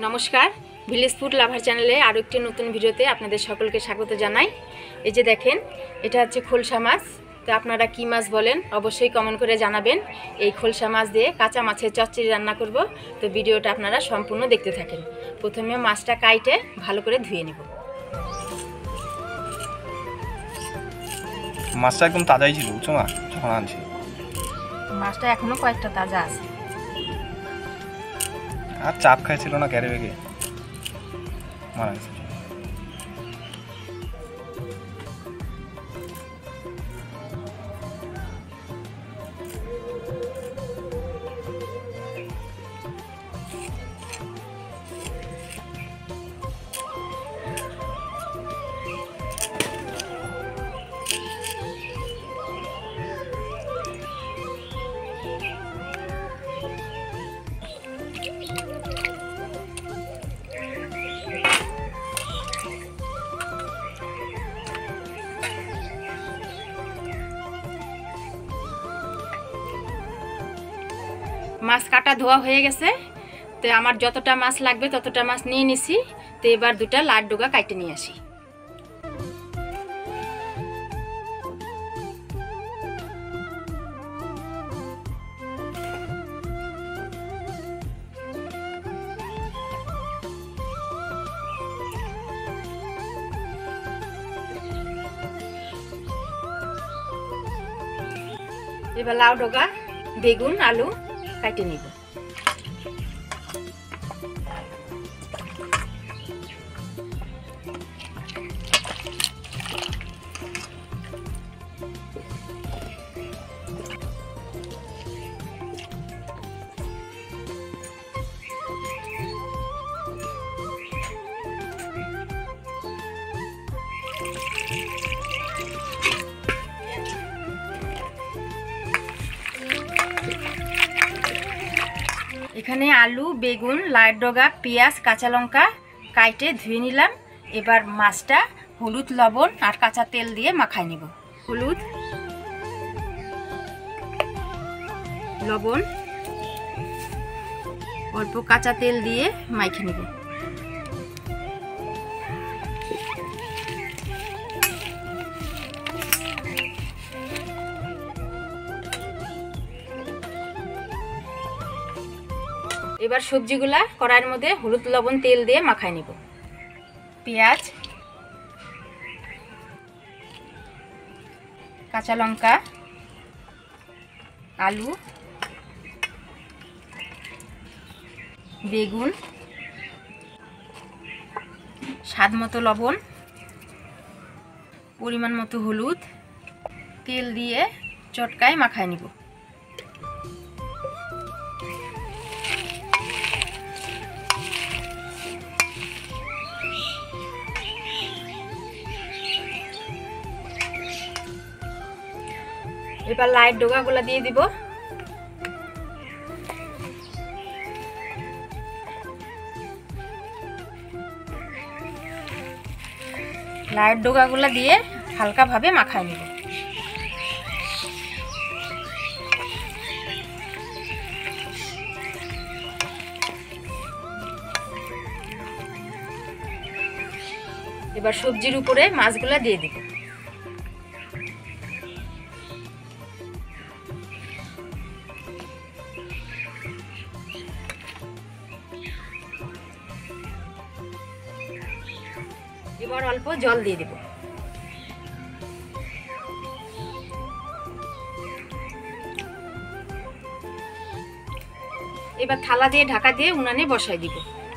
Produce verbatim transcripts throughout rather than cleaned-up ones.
नमस्कार village food lover চ্যানেলে আরো একটি নতুন ভিডিওতে আপনাদের সকলকে স্বাগত জানাই। এই যে দেখেন এটা হচ্ছে খোলসা মাছ। তো আপনারা কি মাছ বলেন অবশ্যই কমেন্ট করে জানাবেন। এই খোলসা মাছ দিয়ে কাঁচা মাছের চচ্চড়ি রান্না করব। তো ভিডিওটা আপনারা সম্পূর্ণ দেখতে থাকেন। প্রথমে মাছটা কাইটে ভালো করে ধুয়ে নেব। মাছটা একদম তাজাই ছিল বুঝছো না, যখন আনছি মাছটা এখনো কয়েকটা তাজা আছে। আর চাপ খাইছিল না ক্যারে বেগে মারা গেছে। মাছ কাটা ধোয়া হয়ে গেছে। তো আমার যতটা মাছ লাগবে ততটা মাছ নিয়ে নিছি। তো এবার দুটা লাড ডোগা কাটে নিয়ে আসি। এবার লাউ ডোগা বেগুন আলু কাটে নিব। এখানে আলু বেগুন লাউ ডগা পেঁয়াজ কাঁচা লঙ্কা কাইটে ধুয়ে নিলাম। এবার মাছটা হলুদ লবণ আর কাঁচা তেল দিয়ে মাখাই নিব। হলুদ লবণ অল্প কাঁচা তেল দিয়ে মাইখে নিব। এবার সবজিগুলা কড়াইয়ের মধ্যে হলুদ লবণ তেল দিয়ে মাখাই নিব। পেঁয়াজ কাঁচা লঙ্কা আলু বেগুন স্বাদ মতো লবণ পরিমাণ মতো হলুদ তেল দিয়ে চটকায় মাখাই নিব। এবার লাইট ডোগাগুলা দিয়ে দিব। লাইট ডোগাগুলা দিয়ে হালকা ভাবে মাখাই নিব। এবার সবজির উপরে মাছগুলা দিয়ে দিব। এবার অল্প জল দিয়ে দেব। এবার থালা দিয়ে ঢাকা দিয়ে উনানে বসাই দিব।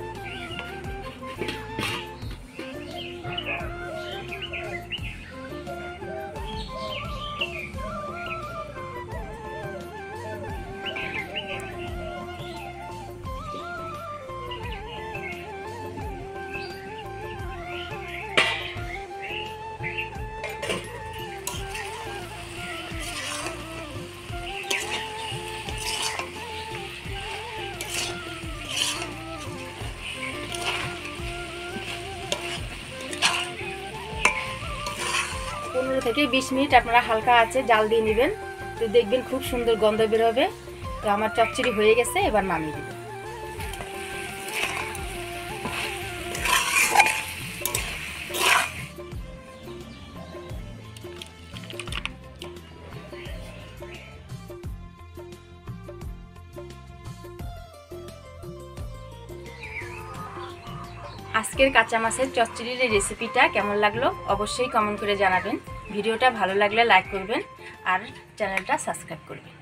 পনেরো থেকে বিশ মিনিট আপনারা হালকা আছে জাল দিয়ে নেবেন। তো দেখবেন খুব সুন্দর গন্ধ বের হবে। তো আমার চচ্চড়ি হয়ে গেছে, এবার নামিয়ে দেব। আজকের কাঁচা মাছের চচ্চড়ির এই রেসিপিটা কেমন লাগলো অবশ্যই কমেন্ট করে জানাবেন। ভিডিওটা ভালো লাগলে লাইক করবেন আর চ্যানেলটা সাবস্ক্রাইব করবেন।